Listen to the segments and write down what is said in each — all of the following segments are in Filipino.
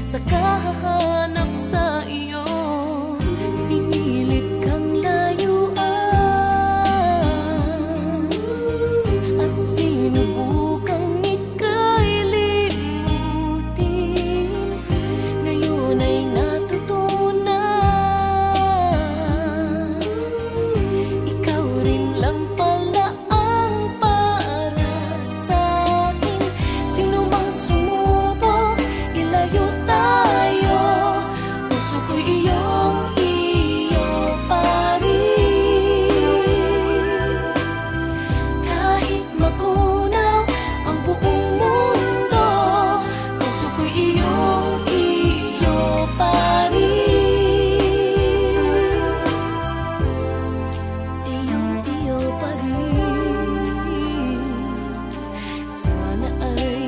sa kahahanap sa iyo. Pinilit kang layuan at sinubukang ika'y limutin. Ngayon ay natutunan, ikaw rin lang pala ang para sa'kin. Sino mang sumubok, ilayo tayo. Puso ko'y iyo pa rin. Kahit magunaw ang buong mundo, puso ko'y iyo pa rin. Iyo pa rin. Sana ay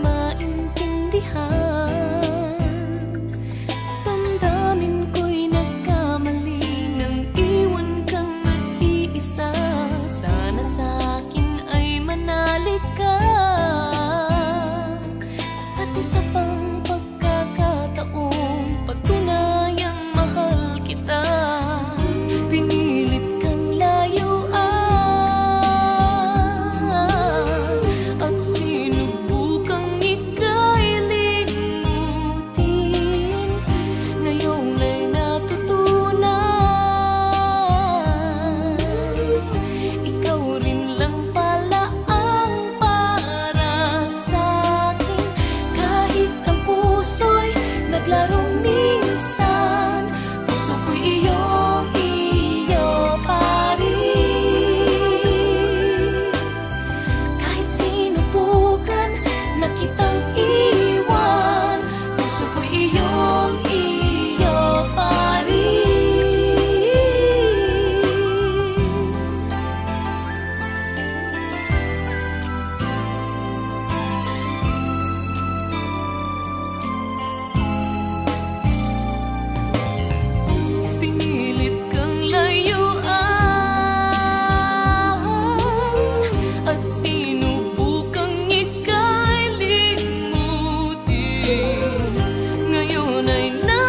maintindihan. Damdamin ko'y nagkamali nang iwan kang mag-iisa. Sana sa'kin ay manalig ka at isa pang pagkakataong patunayang mahal kita. Pinilit kang layuan at sinubukang ika'y limutin. Ngayon ay natutunan, ikaw rin lang pala ang para sa'kin. Kahit ang puso'y naglaro minsan, puso ko'y iyo pa rin. Kahit sinubukan na kitang iwan, puso ko'y iyo pa rin. Pinilit kang layuan at sinubukang ika'y limutin. Ngayon ay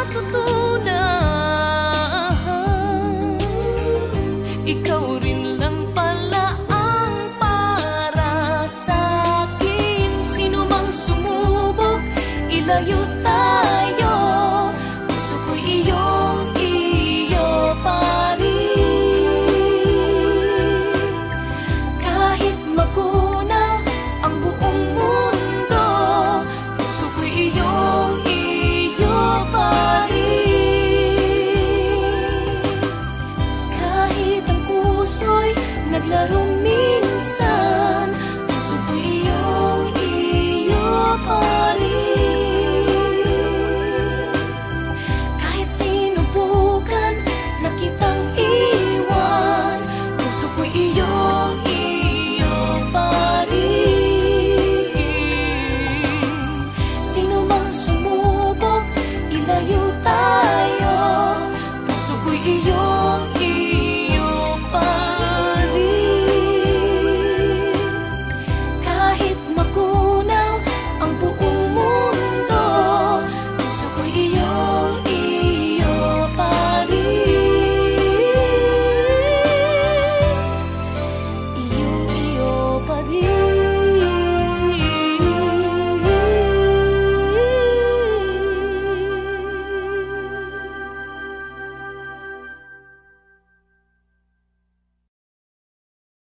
natutunan, ikaw rin lang pala ang para sa'kin. Sino mang sumubok, ilayo tayo. Puso ko'y iyo pa rin. Kahit magunaw ang buong mundo, puso ko'y iyo pa rin. Kahit ang puso'y naglaro minsan, puso ko'y iyo pa rin. Kahit sinubukan na kitang iwan, puso ko'y iyo pa rin. Sino mang